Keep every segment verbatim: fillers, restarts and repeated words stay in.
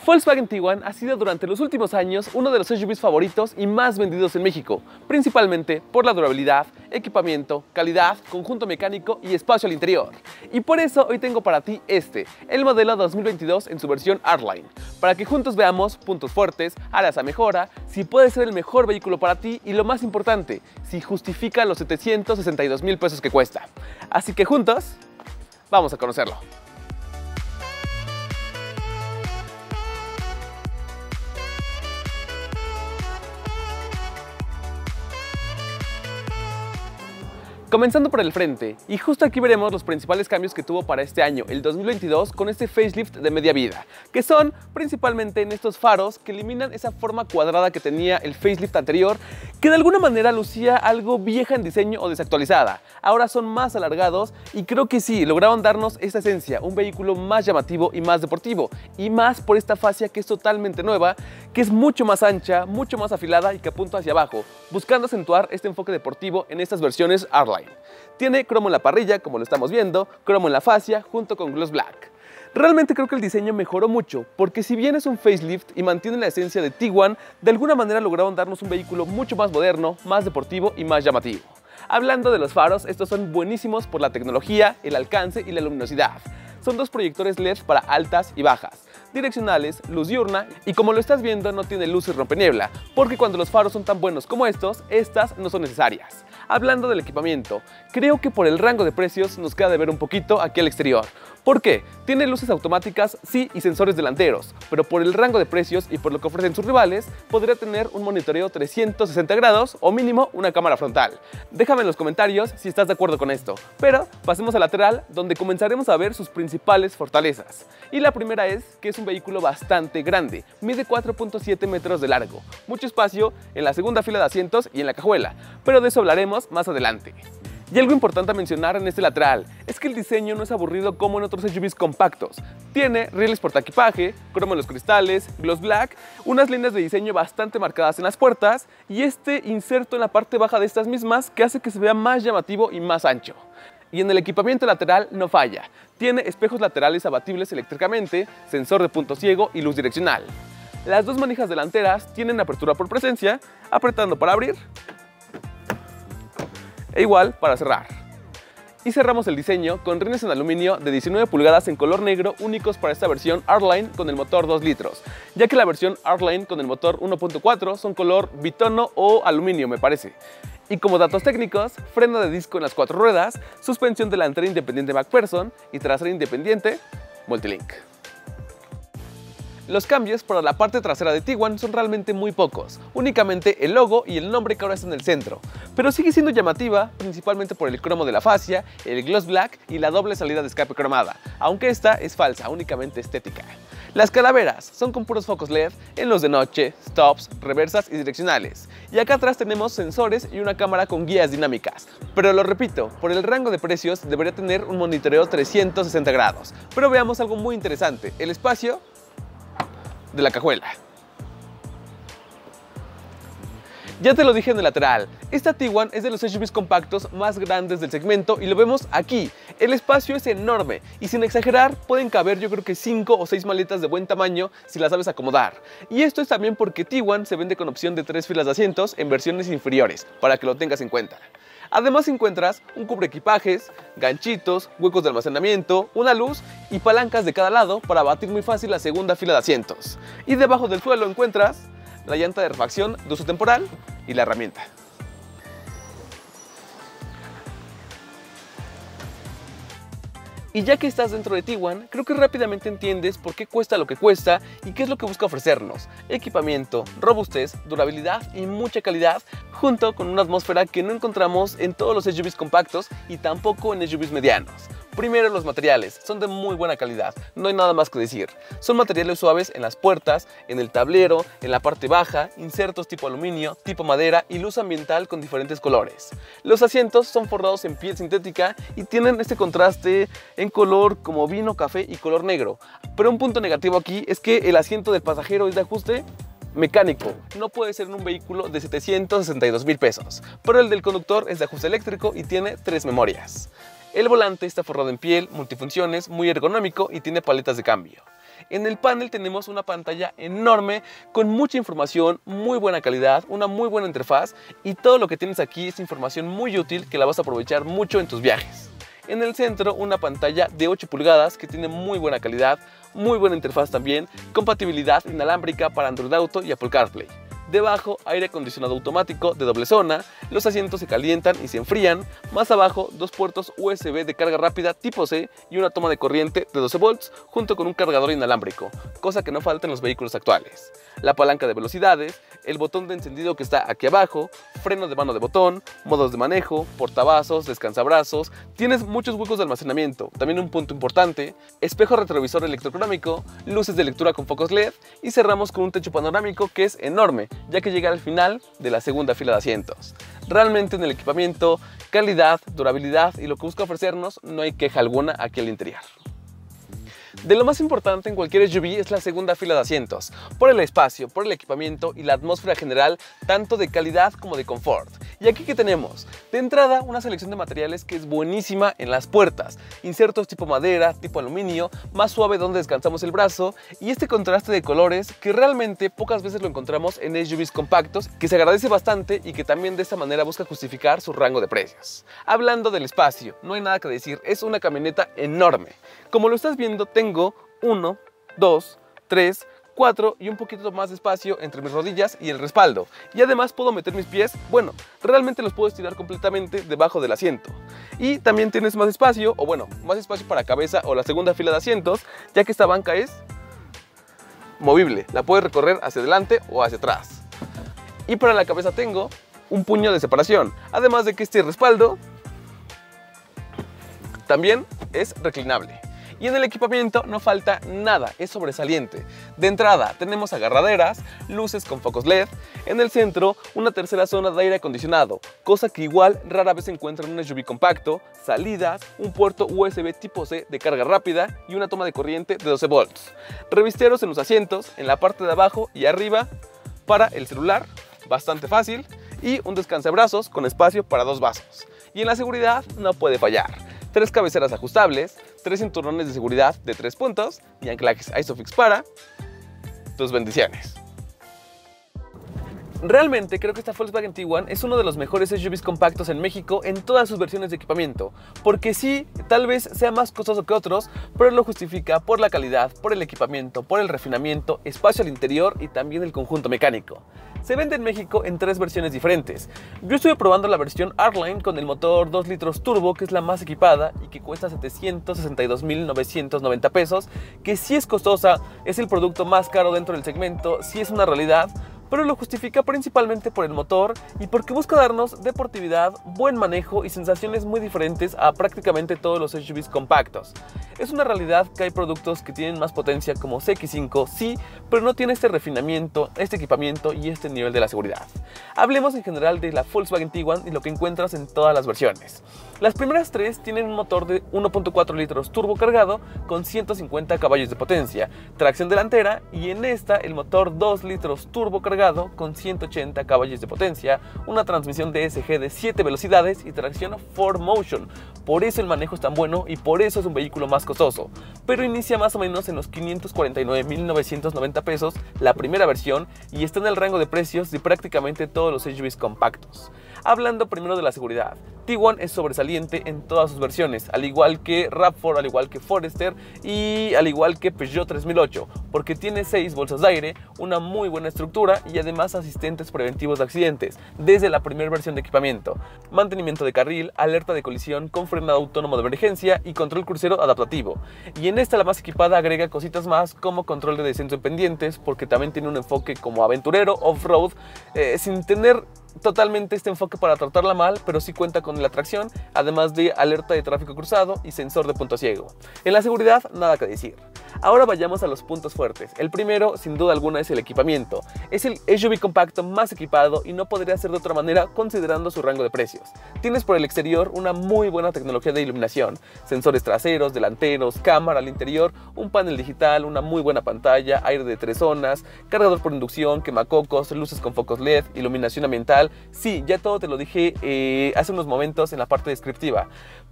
Volkswagen Tiguan ha sido durante los últimos años uno de los S U Vs favoritos y más vendidos en México, principalmente por la durabilidad, equipamiento, calidad, conjunto mecánico y espacio al interior. Y por eso hoy tengo para ti este, el modelo dos mil veintidós en su versión Artline, para que juntos veamos puntos fuertes, áreas a mejora, si puede ser el mejor vehículo para ti y lo más importante, si justifica los setecientos sesenta y dos mil pesos que cuesta. Así que juntos, vamos a conocerlo. Comenzando por el frente, y justo aquí veremos los principales cambios que tuvo para este año, el dos mil veintidós, con este facelift de media vida, que son principalmente en estos faros que eliminan esa forma cuadrada que tenía el facelift anterior, que de alguna manera lucía algo vieja en diseño o desactualizada. Ahora son más alargados y creo que sí, lograron darnos esa esencia, un vehículo más llamativo y más deportivo, y más por esta fascia que es totalmente nueva, que es mucho más ancha, mucho más afilada y que apunta hacia abajo, buscando acentuar este enfoque deportivo en estas versiones Artline. Tiene cromo en la parrilla, como lo estamos viendo, cromo en la fascia, junto con gloss black. Realmente creo que el diseño mejoró mucho, porque si bien es un facelift y mantiene la esencia de Tiguan, de alguna manera lograron darnos un vehículo mucho más moderno, más deportivo y más llamativo. Hablando de los faros, estos son buenísimos por la tecnología, el alcance y la luminosidad. Son dos proyectores L E D para altas y bajas, direccionales, luz diurna, y como lo estás viendo no tiene luz y rompeniebla, porque cuando los faros son tan buenos como estos, estas no son necesarias. Hablando del equipamiento, creo que por el rango de precios nos queda de ver un poquito aquí al exterior. ¿Por qué? Tiene luces automáticas, sí, y sensores delanteros, pero por el rango de precios y por lo que ofrecen sus rivales, podría tener un monitoreo trescientos sesenta grados o mínimo una cámara frontal. Déjame en los comentarios si estás de acuerdo con esto, pero pasemos al lateral, donde comenzaremos a ver sus principales fortalezas. Y la primera es que es un vehículo bastante grande, mide cuatro punto siete metros de largo, mucho espacio en la segunda fila de asientos y en la cajuela, pero de eso hablaremos más adelante. Y algo importante a mencionar en este lateral es que el diseño no es aburrido como en otros S U Vs compactos. Tiene rieles portaequipaje, cromo en los cristales, gloss black, unas líneas de diseño bastante marcadas en las puertas y este inserto en la parte baja de estas mismas que hace que se vea más llamativo y más ancho. Y en el equipamiento lateral no falla. Tiene espejos laterales abatibles eléctricamente, sensor de punto ciego y luz direccional. Las dos manijas delanteras tienen apertura por presencia, apretando para abrir e igual para cerrar. Y cerramos el diseño con rines en aluminio de diecinueve pulgadas en color negro únicos para esta versión Artline con el motor dos litros, ya que la versión Artline con el motor uno punto cuatro son color bitono o aluminio me parece. Y como datos técnicos, freno de disco en las cuatro ruedas, suspensión delantera independiente MacPherson y trasera independiente Multilink. Los cambios para la parte trasera de Tiguan son realmente muy pocos, únicamente el logo y el nombre que ahora está en el centro, pero sigue siendo llamativa principalmente por el cromo de la fascia, el gloss black y la doble salida de escape cromada, aunque esta es falsa, únicamente estética. Las calaveras son con puros focos L E D en los de noche, stops, reversas y direccionales, y acá atrás tenemos sensores y una cámara con guías dinámicas, pero lo repito, por el rango de precios debería tener un monitoreo trescientos sesenta grados, pero veamos algo muy interesante, el espacio de la cajuela. Ya te lo dije en el lateral, esta Tiguan es de los S U Vs compactos más grandes del segmento y lo vemos aquí. El espacio es enorme y sin exagerar pueden caber yo creo que cinco o seis maletas de buen tamaño si las sabes acomodar. Y esto es también porque Tiguan se vende con opción de tres filas de asientos en versiones inferiores, para que lo tengas en cuenta. Además encuentras un cubre equipajes, ganchitos, huecos de almacenamiento, una luz y palancas de cada lado para abatir muy fácil la segunda fila de asientos. Y debajo del suelo encuentras la llanta de refacción de uso temporal y la herramienta. Y ya que estás dentro de Tiguan, creo que rápidamente entiendes por qué cuesta lo que cuesta y qué es lo que busca ofrecernos. Equipamiento, robustez, durabilidad y mucha calidad, junto con una atmósfera que no encontramos en todos los S U Vs compactos y tampoco en S U Vs medianos. Primero, los materiales son de muy buena calidad, no hay nada más que decir. Son materiales suaves en las puertas, en el tablero, en la parte baja, insertos tipo aluminio, tipo madera y luz ambiental con diferentes colores. Los asientos son forrados en piel sintética y tienen este contraste en color como vino, café y color negro. Pero un punto negativo aquí es que el asiento del pasajero es de ajuste mecánico, no puede ser en un vehículo de setecientos sesenta y dos mil pesos, pero el del conductor es de ajuste eléctrico y tiene tres memorias. El volante está forrado en piel, multifunciones, muy ergonómico y tiene paletas de cambio. En el panel tenemos una pantalla enorme con mucha información, muy buena calidad, una muy buena interfaz y todo lo que tienes aquí es información muy útil que la vas a aprovechar mucho en tus viajes. En el centro una pantalla de ocho pulgadas que tiene muy buena calidad, muy buena interfaz también, compatibilidad inalámbrica para Android Auto y Apple CarPlay. Debajo, aire acondicionado automático de doble zona, los asientos se calientan y se enfrían. Más abajo, dos puertos U S B de carga rápida tipo C y una toma de corriente de doce volts junto con un cargador inalámbrico, cosa que no falta en los vehículos actuales. La palanca de velocidades, el botón de encendido que está aquí abajo, freno de mano de botón, modos de manejo, portavasos, descansabrazos, tienes muchos huecos de almacenamiento, también un punto importante, espejo retrovisor electrocrómico, luces de lectura con focos L E D y cerramos con un techo panorámico que es enorme, ya que llega al final de la segunda fila de asientos. Realmente en el equipamiento, calidad, durabilidad y lo que busca ofrecernos, no hay queja alguna aquí al interior. De lo más importante en cualquier S U V es la segunda fila de asientos, por el espacio, por el equipamiento y la atmósfera general, tanto de calidad como de confort. ¿Y aquí qué tenemos? De entrada, una selección de materiales que es buenísima en las puertas, insertos tipo madera, tipo aluminio, más suave donde descansamos el brazo y este contraste de colores que realmente pocas veces lo encontramos en S U Vs compactos, que se agradece bastante y que también de esta manera busca justificar su rango de precios. Hablando del espacio, no hay nada que decir, es una camioneta enorme. Como lo estás viendo, tengo uno, dos, tres, cuatro y un poquito más de espacio entre mis rodillas y el respaldo. Y además puedo meter mis pies, bueno, realmente los puedo estirar completamente debajo del asiento. Y también tienes más espacio, o bueno, más espacio para cabeza o la segunda fila de asientos, ya que esta banca es movible, la puedes recorrer hacia adelante o hacia atrás. Y para la cabeza tengo un puño de separación, además de que este respaldo también es reclinable. Y en el equipamiento no falta nada, es sobresaliente. De entrada tenemos agarraderas, luces con focos L E D, en el centro una tercera zona de aire acondicionado, cosa que igual rara vez se encuentra en un S U V compacto, salidas, un puerto U S B tipo C de carga rápida y una toma de corriente de doce volts. Revisteros en los asientos, en la parte de abajo y arriba para el celular, bastante fácil, y un descansabrazos con espacio para dos vasos. Y en la seguridad no puede fallar. Tres cabeceras ajustables, tres cinturones de seguridad de tres puntos y anclajes ISOFIX para tus bendiciones. Realmente creo que esta Volkswagen Tiguan es uno de los mejores S U Vs compactos en México en todas sus versiones de equipamiento, porque sí, tal vez sea más costoso que otros, pero lo justifica por la calidad, por el equipamiento, por el refinamiento, espacio al interior y también el conjunto mecánico. Se vende en México en tres versiones diferentes. Yo estuve probando la versión R-Line con el motor dos litros turbo, que es la más equipada y que cuesta setecientos sesenta y dos mil novecientos noventa pesos, que sí es costosa, es el producto más caro dentro del segmento, sí es una realidad, pero lo justifica principalmente por el motor y porque busca darnos deportividad, buen manejo y sensaciones muy diferentes a prácticamente todos los S U Vs compactos. Es una realidad que hay productos que tienen más potencia como C X cinco, sí, pero no tiene este refinamiento, este equipamiento y este nivel de la seguridad. Hablemos en general de la Volkswagen Tiguan y lo que encuentras en todas las versiones. Las primeras tres tienen un motor de uno punto cuatro litros turbo cargado con ciento cincuenta caballos de potencia, tracción delantera, y en esta el motor dos litros turbo cargado con ciento ochenta caballos de potencia, una transmisión D S G de siete velocidades y tracción cuatro motion. Por eso el manejo es tan bueno y por eso es un vehículo más costoso, pero inicia más o menos en los quinientos cuarenta y nueve mil novecientos noventa pesos la primera versión y está en el rango de precios de prácticamente todos los S U Vs compactos. Hablando primero de la seguridad, Tiguan es sobresaliente en todas sus versiones, al igual que RAV cuatro, al igual que Forester y al igual que Peugeot tres mil ocho, porque tiene seis bolsas de aire, una muy buena estructura y además asistentes preventivos de accidentes desde la primera versión de equipamiento, mantenimiento de carril, alerta de colisión con frenado autónomo de emergencia y control crucero adaptativo. Y en esta, la más equipada, agrega cositas más como control de descenso en pendientes, porque también tiene un enfoque como aventurero, off-road, eh, sin tener totalmente este enfoque para tratarla mal, pero sí cuenta con la tracción, además de alerta de tráfico cruzado y sensor de punto ciego. En la seguridad, nada que decir. Ahora vayamos a los puntos fuertes. El primero, sin duda alguna, es el equipamiento. Es el S U V compacto más equipado y no podría ser de otra manera considerando su rango de precios. Tienes por el exterior una muy buena tecnología de iluminación, sensores traseros, delanteros, cámara al interior, un panel digital, una muy buena pantalla, aire de tres zonas, cargador por inducción, quemacocos, luces con focos L E D, iluminación ambiental. Sí, ya todo te lo dije eh, hace unos momentos en la parte descriptiva.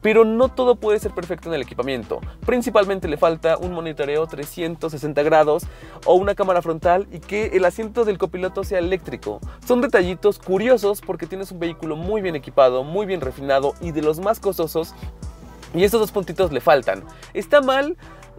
Pero no todo puede ser perfecto en el equipamiento. Principalmente le falta un monitoreo trescientos sesenta grados o una cámara frontal y que el asiento del copiloto sea eléctrico. Son detallitos curiosos porque tienes un vehículo muy bien equipado, muy bien refinado y de los más costosos, y estos dos puntitos le faltan. ¿Está mal?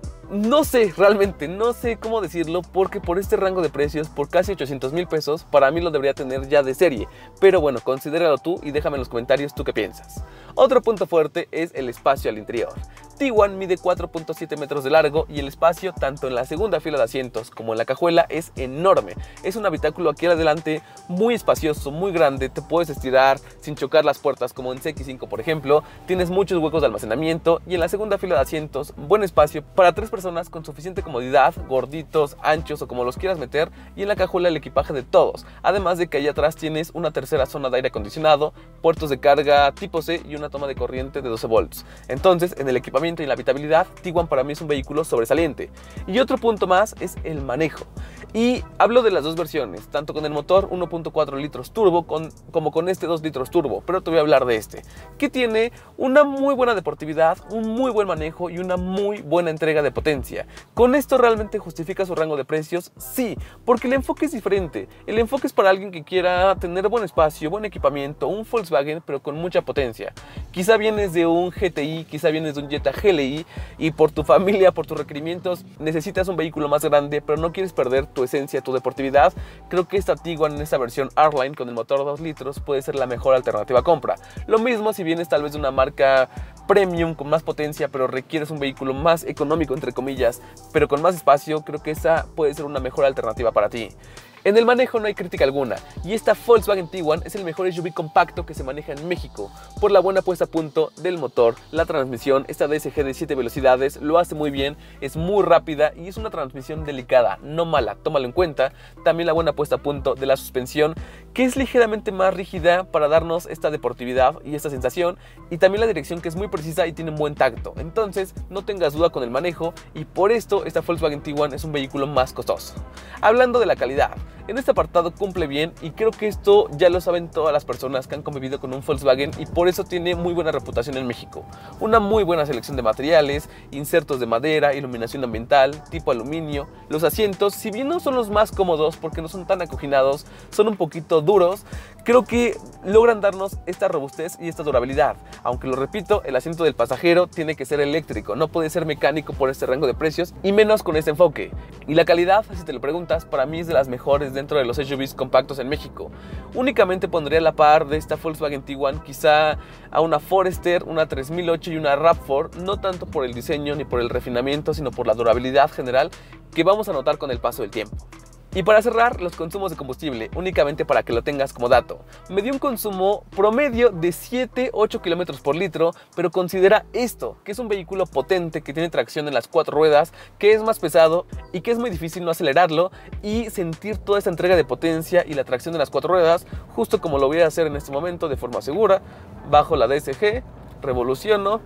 No sé, realmente, no sé cómo decirlo, porque por este rango de precios, por casi ochocientos mil pesos, para mí lo debería tener ya de serie. Pero bueno, considéralo tú y déjame en los comentarios tú qué piensas. Otro punto fuerte es el espacio al interior. Tiguan mide cuatro punto siete metros de largo y el espacio, tanto en la segunda fila de asientos como en la cajuela, es enorme. Es un habitáculo aquí adelante muy espacioso, muy grande, te puedes estirar sin chocar las puertas como en C X cinco por ejemplo, tienes muchos huecos de almacenamiento y en la segunda fila de asientos, buen espacio para tres personas con suficiente comodidad, gorditos, anchos o como los quieras meter, y en la cajuela el equipaje de todos, además de que allá atrás tienes una tercera zona de aire acondicionado, puertos de carga tipo C y una toma de corriente de doce volts. Entonces, en el equipamiento y en la habitabilidad, Tiguan para mí es un vehículo sobresaliente. Y otro punto más es el manejo. Y hablo de las dos versiones, tanto con el motor uno punto cuatro litros turbo con, como con este dos litros turbo, pero te voy a hablar de este, que tiene una muy buena deportividad, un muy buen manejo y una muy buena entrega de potencia. ¿Con esto realmente justifica su rango de precios? Sí, porque el enfoque es diferente. El enfoque es para alguien que quiera tener buen espacio, buen equipamiento, un Volkswagen pero con mucha potencia. Quizá vienes de un G T I, quizá vienes de un Jetta G L I y por tu familia, por tus requerimientos necesitas un vehículo más grande, pero no quieres perder tu esencia, tu deportividad. Creo que esta Tiguan en esta versión R-Line con el motor dos litros puede ser la mejor alternativa a compra. Lo mismo si vienes tal vez de una marca premium con más potencia, pero requieres un vehículo más económico entre comillas, pero con más espacio, creo que esa puede ser una mejor alternativa para ti. En el manejo no hay crítica alguna, y esta Volkswagen Tiguan es el mejor S U V compacto que se maneja en México, por la buena puesta a punto del motor, la transmisión, esta D S G de siete velocidades, lo hace muy bien, es muy rápida y es una transmisión delicada, no mala, tómalo en cuenta. También la buena puesta a punto de la suspensión, que es ligeramente más rígida para darnos esta deportividad y esta sensación, y también la dirección que es muy precisa y tiene un buen tacto. Entonces no tengas duda con el manejo, y por esto esta Volkswagen Tiguan es un vehículo más costoso. Hablando de la calidad, en este apartado cumple bien y creo que esto ya lo saben todas las personas que han convivido con un Volkswagen y por eso tiene muy buena reputación en México. Una muy buena selección de materiales, insertos de madera, iluminación ambiental, tipo aluminio. Los asientos, si bien no son los más cómodos porque no son tan acoginados, son un poquito duros, creo que logran darnos esta robustez y esta durabilidad. Aunque lo repito, el asiento del pasajero tiene que ser eléctrico, no puede ser mecánico por este rango de precios y menos con este enfoque. Y la calidad, si te lo preguntas, para mí es de las mejores dentro de los S U Vs compactos en México. Únicamente pondría a la par de esta Volkswagen Tiguan quizá a una Forester, una tres mil ocho y una RAV cuatro, no tanto por el diseño ni por el refinamiento, sino por la durabilidad general que vamos a notar con el paso del tiempo. Y para cerrar, los consumos de combustible, únicamente para que lo tengas como dato. Me dio un consumo promedio de siete a ocho kilómetros por litro, pero considera esto, que es un vehículo potente, que tiene tracción en las cuatro ruedas, que es más pesado y que es muy difícil no acelerarlo y sentir toda esta entrega de potencia y la tracción de las cuatro ruedas, justo como lo voy a hacer en este momento de forma segura. Bajo la D S G, revoluciono.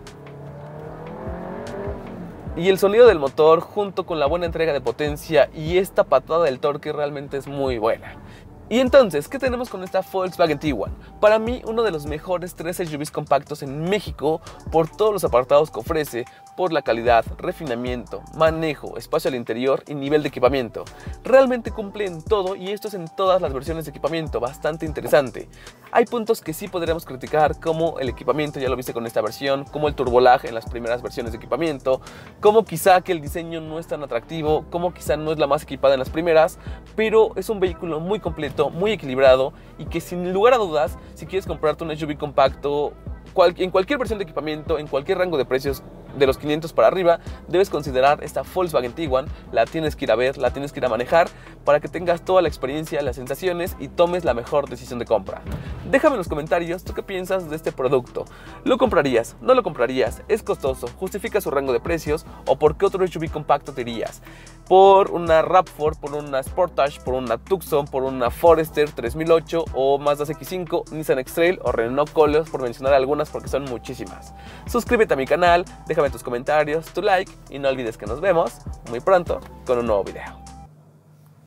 Y el sonido del motor junto con la buena entrega de potencia y esta patada del torque realmente es muy buena. Y entonces, ¿qué tenemos con esta Volkswagen Tiguan? Para mí, uno de los mejores tres S U Vs compactos en México por todos los apartados que ofrece, por la calidad, refinamiento, manejo, espacio al interior y nivel de equipamiento. Realmente cumple en todo y esto es en todas las versiones de equipamiento, bastante interesante. Hay puntos que sí podríamos criticar, como el equipamiento, ya lo viste con esta versión, como el turbolag en las primeras versiones de equipamiento, como quizá que el diseño no es tan atractivo, como quizá no es la más equipada en las primeras, pero es un vehículo muy completo, muy equilibrado y que sin lugar a dudas, si quieres comprarte un S U V compacto, cual, en cualquier versión de equipamiento, en cualquier rango de precios de los quinientos para arriba, debes considerar esta Volkswagen Tiguan. La tienes que ir a ver, la tienes que ir a manejar para que tengas toda la experiencia, las sensaciones y tomes la mejor decisión de compra. Déjame en los comentarios tú qué piensas de este producto. ¿Lo comprarías? ¿No lo comprarías? ¿Es costoso? ¿Justifica su rango de precios? ¿O por qué otro S U V compacto te irías? ¿Por una RAV cuatro, por una Sportage, por una Tucson, por una Forester tres mil ocho o Mazda C X cinco, Nissan X-Trail o Renault Koleos, por mencionar algunas porque son muchísimas? Suscríbete a mi canal, déjame tus comentarios, tu like y no olvides que nos vemos muy pronto con un nuevo video.